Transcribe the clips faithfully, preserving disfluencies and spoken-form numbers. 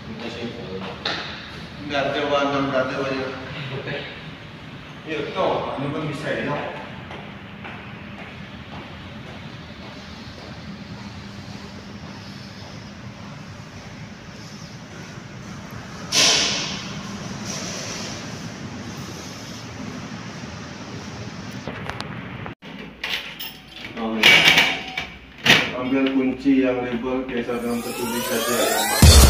Impossible. Nggak ada warna, nggak ada banyak. Iya, toh, ini kan bisa ya. Ambil kunci yang label geser dalam tertulis saja yang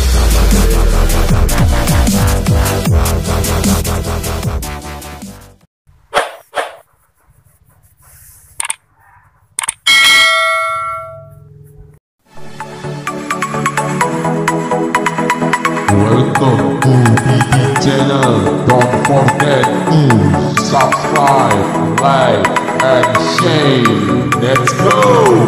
Welcome to B B channel. Don't forget to subscribe, like, and share. Let's go.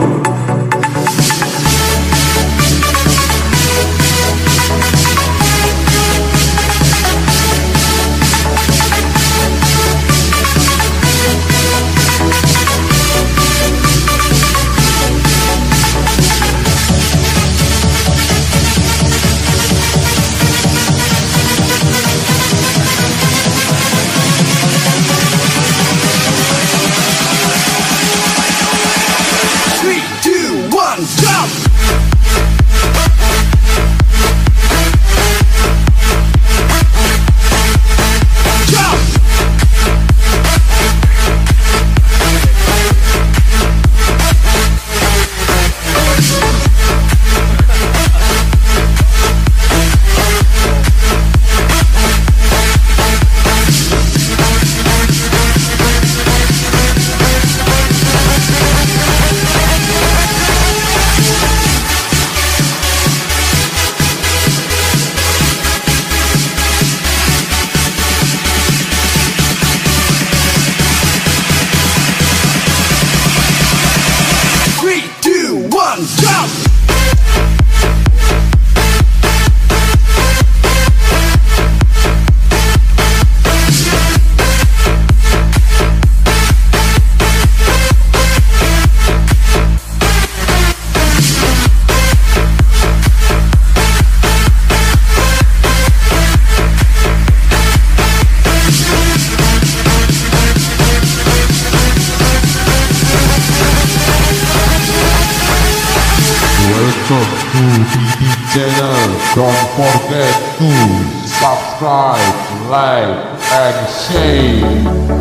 Welcome to B B channel. Don't forget to subscribe, like, and share.